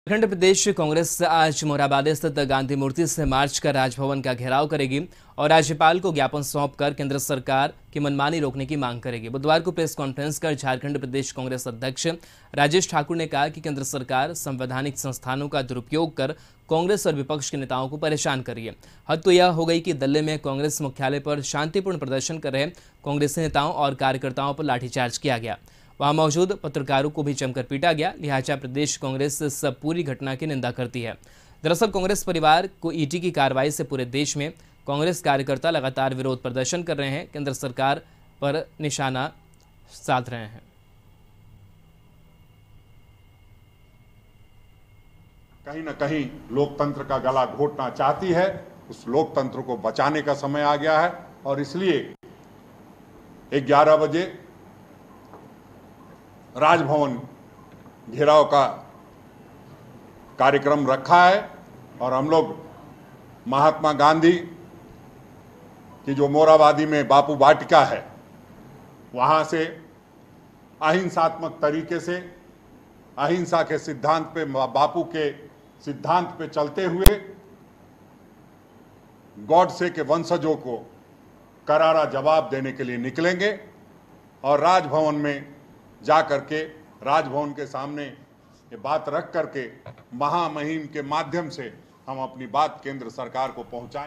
उत्तराखंड प्रदेश कांग्रेस आज मोरहाबाद स्थित गांधी मूर्ति से मार्च कर राजभवन का घेराव करेगी और राज्यपाल को ज्ञापन सौंपकर केंद्र सरकार की मनमानी रोकने की मांग करेगी। बुधवार को प्रेस कॉन्फ्रेंस कर झारखंड प्रदेश कांग्रेस अध्यक्ष राजेश ठाकुर ने कहा कि केंद्र सरकार संवैधानिक संस्थानों का दुरुपयोग कर कांग्रेस और विपक्ष के नेताओं को परेशान कर रही है। हद तो यह हो गई कि दिल्ली में कांग्रेस मुख्यालय पर शांतिपूर्ण प्रदर्शन कर रहे कांग्रेसी नेताओं और कार्यकर्ताओं पर लाठीचार्ज किया गया। वहां मौजूद पत्रकारों को भी जमकर पीटा गया। लिहाजा प्रदेश कांग्रेस इस पूरी घटना की निंदा करती है। दरअसल कांग्रेस परिवार को ईडी की कार्रवाई से पूरे देश में कांग्रेस कार्यकर्ता लगातार विरोध प्रदर्शन कर रहे हैं, केंद्र सरकार पर निशाना साध रहे हैं। कहीं न कहीं लोकतंत्र का गला घोटना चाहती है। उस लोकतंत्र को बचाने का समय आ गया है और इसलिए 11 बजे राजभवन घेराव का कार्यक्रम रखा है और हम लोग महात्मा गांधी की जो मोरहाबादी में बापू वाटिका है वहां से अहिंसात्मक तरीके से अहिंसा के सिद्धांत पे, बापू के सिद्धांत पे चलते हुए गॉडसे के वंशजों को करारा जवाब देने के लिए निकलेंगे और राजभवन में जा करके राजभवन के सामने ये बात रख करके महामहिम के माध्यम से हम अपनी बात केंद्र सरकार को पहुंचाएं।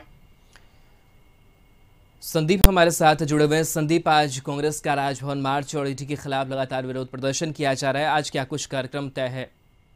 संदीप हमारे साथ जुड़े हुए हैं। संदीप, आज कांग्रेस का राजभवन मार्च और ईडी के खिलाफ लगातार विरोध प्रदर्शन किया जा रहा है। आज क्या कुछ कार्यक्रम तय है?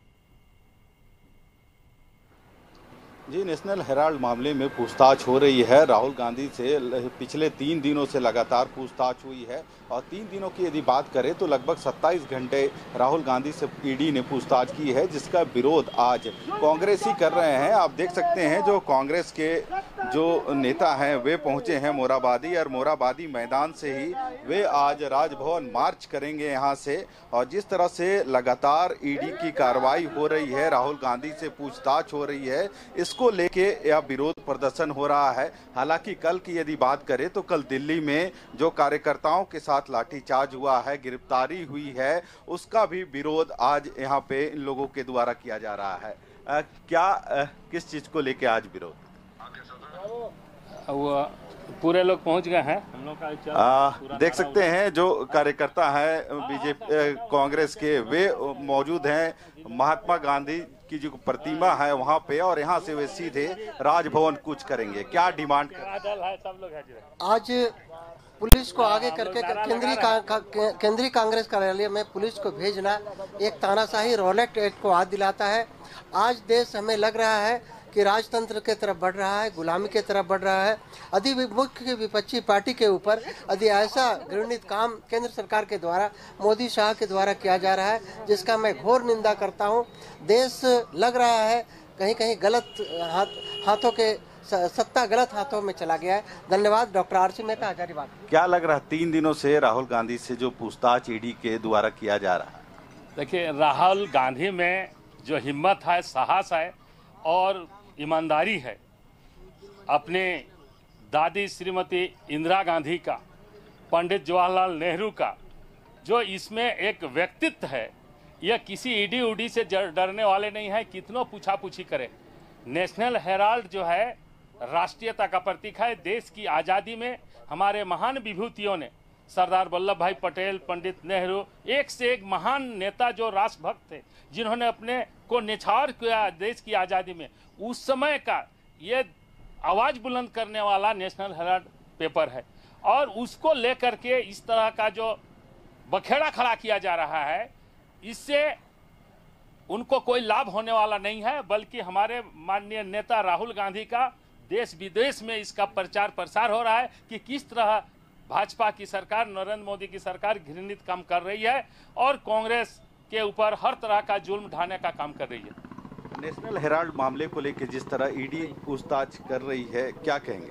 जी, नेशनल हेराल्ड मामले में पूछताछ हो रही है। राहुल गांधी से पिछले 3 दिनों से लगातार पूछताछ हुई है और 3 दिनों की यदि बात करें तो लगभग 27 घंटे राहुल गांधी से ईडी ने पूछताछ की है, जिसका विरोध आज कांग्रेसी कर रहे हैं। आप देख सकते हैं जो कांग्रेस के जो नेता हैं वे पहुंचे हैं मोरहाबादी और मोरहाबादी मैदान से ही वे आज राजभवन मार्च करेंगे यहाँ से। और जिस तरह से लगातार ईडी की कार्रवाई हो रही है, राहुल गांधी से पूछताछ हो रही है, इसको लेके यह विरोध प्रदर्शन हो रहा है। हालांकि कल की यदि बात करें तो कल दिल्ली में जो कार्यकर्ताओं के साथ लाठीचार्ज हुआ है, गिरफ्तारी हुई है, उसका भी विरोध आज यहाँ पे इन लोगों के द्वारा किया जा रहा है। किस चीज को लेके आज विरोध? वो पूरे लोग पहुंच गए हैं। हम लोग का देख सकते हैं जो कार्यकर्ता हैं बीजेपी कांग्रेस के वे मौजूद हैं। महात्मा गांधी की जो प्रतिमा है वहां पे और यहां से वे सीधे राजभवन कूच करेंगे। क्या डिमांड आज पुलिस को आगे करके केंद्रीय कांग्रेस कार्यालय में पुलिस को भेजना एक तानाशाही रोलेट एक्ट को हाथ दिलाता है। आज देश हमें लग रहा है कि राजतंत्र के तरफ बढ़ रहा है, गुलामी के तरफ बढ़ रहा है। यदि मुख्य विपक्षी पार्टी के ऊपर यदि ऐसा घृणित काम केंद्र सरकार के द्वारा मोदी शाह के द्वारा किया जा रहा है, जिसका मैं घोर निंदा करता हूं। देश लग रहा है कहीं कहीं गलत हाथों के सत्ता गलत हाथों में चला गया है। धन्यवाद। Doctor RC Mehta, Hazaribagh. क्या लग रहा है 3 दिनों से राहुल गांधी से जो पूछताछ ईडी के द्वारा किया जा रहा है? देखिए, राहुल गांधी में जो हिम्मत है, साहस है और ईमानदारी है, अपने दादी श्रीमती इंदिरा गांधी का, पंडित जवाहरलाल नेहरू का जो इसमें एक व्यक्तित्व है, यह किसी ईडी उडी से डरने वाले नहीं है, कितनों पूछा पूछी करे। नेशनल हेराल्ड जो है राष्ट्रीयता का प्रतीक है। देश की आज़ादी में हमारे महान विभूतियों ने, सरदार वल्लभ भाई पटेल, पंडित नेहरू, एक से एक महान नेता जो राष्ट्रभक्त थे, जिन्होंने अपने को निछावर किया देश की आज़ादी में, उस समय का ये आवाज़ बुलंद करने वाला नेशनल हेराल्ड पेपर है। और उसको लेकर के इस तरह का जो बखेड़ा खड़ा किया जा रहा है, इससे उनको कोई लाभ होने वाला नहीं है, बल्कि हमारे माननीय नेता राहुल गांधी का देश विदेश में इसका प्रचार प्रसार हो रहा है कि किस तरह भाजपा की सरकार, नरेंद्र मोदी की सरकार घृणित काम कर रही है और कांग्रेस के ऊपर हर तरह का जुल्म ढाने का काम कर रही है। नेशनल हेराल्ड मामले को लेकर जिस तरह ईडी पूछताछ कर रही है, क्या कहेंगे?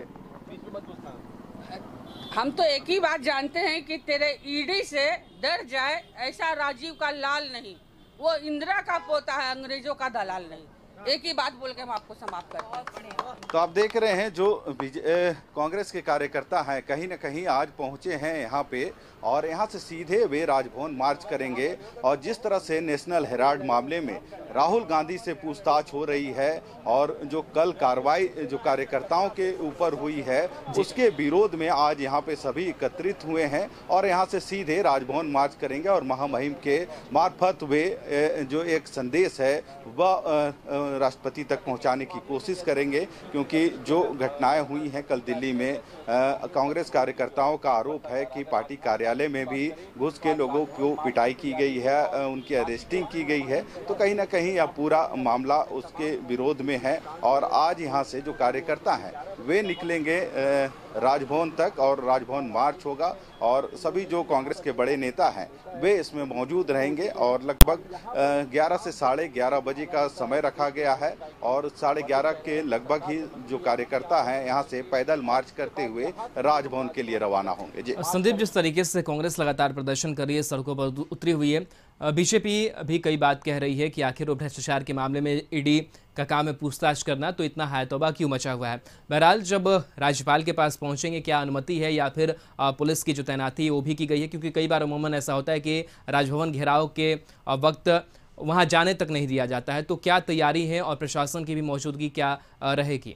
हम तो एक ही बात जानते हैं कि तेरे ईडी से डर जाए ऐसा राजीव का लाल नहीं, वो इंदिरा का पोता है, अंग्रेजों का दलाल नहीं। एक ही बात बोल के हम आपको समाप्त करते हैं। तो आप देख रहे हैं जो कांग्रेस के कार्यकर्ता हैं कहीं न कहीं आज पहुंचे हैं यहाँ पे, और यहाँ से सीधे वे राजभवन मार्च करेंगे। और जिस तरह से नेशनल हेराल्ड मामले में राहुल गांधी से पूछताछ हो रही है और जो कल कार्रवाई जो कार्यकर्ताओं के ऊपर हुई है उसके विरोध में आज यहाँ पे सभी एकत्रित हुए हैं और यहाँ से सीधे राजभवन मार्च करेंगे और महामहिम के मार्फत वे जो एक संदेश है वह राष्ट्रपति तक पहुंचाने की कोशिश करेंगे। क्योंकि जो घटनाएं हुई हैं कल दिल्ली में, कांग्रेस कार्यकर्ताओं का आरोप है कि पार्टी कार्यालय में भी घुस के लोगों को पिटाई की गई है, उनकी अरेस्टिंग की गई है। तो कहीं ना कहीं यह पूरा मामला उसके विरोध में है और आज यहाँ से जो कार्यकर्ता हैं वे निकलेंगे राजभवन तक और राजभवन मार्च होगा और सभी जो कांग्रेस के बड़े नेता हैं वे इसमें मौजूद रहेंगे। और लगभग 11 से 11:30 बजे का समय रखा गया है और 11:30 के लगभग ही जो कार्यकर्ता हैं यहाँ से पैदल मार्च करते हुए राजभवन के लिए रवाना होंगे। जी संदीप, जिस तरीके से कांग्रेस लगातार प्रदर्शन कर रही है, सड़कों पर उतरी हुई है, बीजेपी भी कई बात कह रही है कि आखिर वो भ्रष्टाचार के मामले में ईडी का काम है पूछताछ करना, तो इतना हायतौबा क्यों मचा हुआ है। बहरहाल जब राज्यपाल के पास पहुंचेंगे, क्या अनुमति है या फिर पुलिस की जो तैनाती है वो भी की गई है? क्योंकि कई बार अमूमन ऐसा होता है कि राजभवन घेराव के वक्त वहां जाने तक नहीं दिया जाता है, तो क्या तैयारी है और प्रशासन की भी मौजूदगी क्या रहेगी?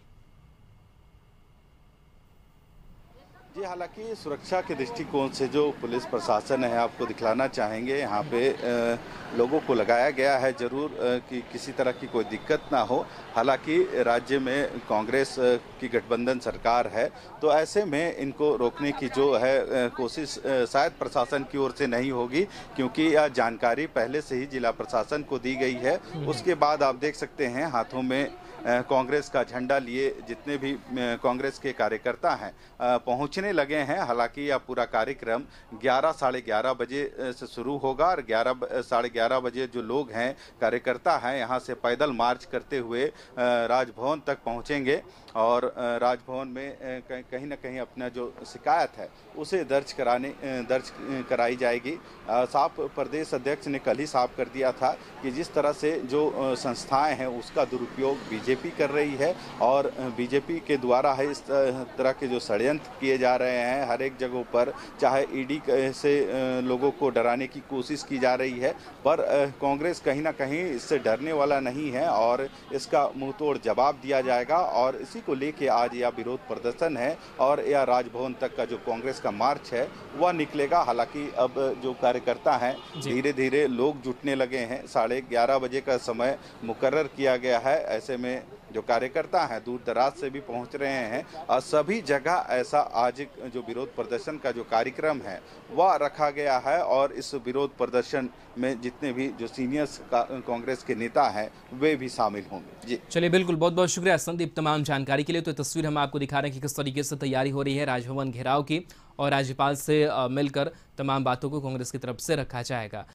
जी, हालांकि सुरक्षा के दृष्टिकोण से जो पुलिस प्रशासन है आपको दिखलाना चाहेंगे, यहाँ पे लोगों को लगाया गया है जरूर कि किसी तरह की कोई दिक्कत ना हो। हालांकि राज्य में कांग्रेस की गठबंधन सरकार है, तो ऐसे में इनको रोकने की जो है कोशिश शायद प्रशासन की ओर से नहीं होगी, क्योंकि यह जानकारी पहले से ही जिला प्रशासन को दी गई है। उसके बाद आप देख सकते हैं हाथों में कांग्रेस का झंडा लिए जितने भी कांग्रेस के कार्यकर्ता हैं पहुंचने लगे हैं। हालांकि यह पूरा कार्यक्रम 11-11:30 बजे से शुरू होगा और 11-11:30 बजे जो लोग हैं कार्यकर्ता हैं यहाँ से पैदल मार्च करते हुए राजभवन तक पहुंचेंगे और राजभवन में कहीं ना कहीं अपना जो शिकायत है उसे दर्ज कराई जाएगी। साफ प्रदेश अध्यक्ष ने कल ही साफ कर दिया था कि जिस तरह से जो संस्थाएं हैं उसका दुरुपयोग बीजेपी कर रही है और बीजेपी के द्वारा है इस तरह के जो षड्यंत्र किए जा रहे हैं हर एक जगहों पर, चाहे ईडी से लोगों को डराने की कोशिश की जा रही है, पर कांग्रेस कहीं ना कहीं इससे डरने वाला नहीं है और इसका मुंहतोड़ जवाब दिया जाएगा। और इसी को लेके आज यह विरोध प्रदर्शन है और यह राजभवन तक का जो कांग्रेस का मार्च है वह निकलेगा। हालांकि अब जो कार्यकर्ता हैं धीरे धीरे लोग जुटने लगे हैं, 11:30 बजे का समय मुकर्रर किया गया है। ऐसे में जो कार्यकर्ता हैं दूर दराज से भी पहुंच रहे हैं और सभी जगह ऐसा आज जो विरोध प्रदर्शन का जो कार्यक्रम है वह रखा गया है और इस विरोध प्रदर्शन में जितने भी जो सीनियर्स कांग्रेस के नेता हैं वे भी शामिल होंगे। जी चलिए, बिल्कुल, बहुत बहुत शुक्रिया संदीप तमाम जानकारी के लिए। तो तस्वीर हम आपको दिखा रहे हैं कि किस तरीके से तैयारी हो रही है राजभवन घेराव की और राज्यपाल से मिलकर तमाम बातों को कांग्रेस की तरफ से रखा जाएगा।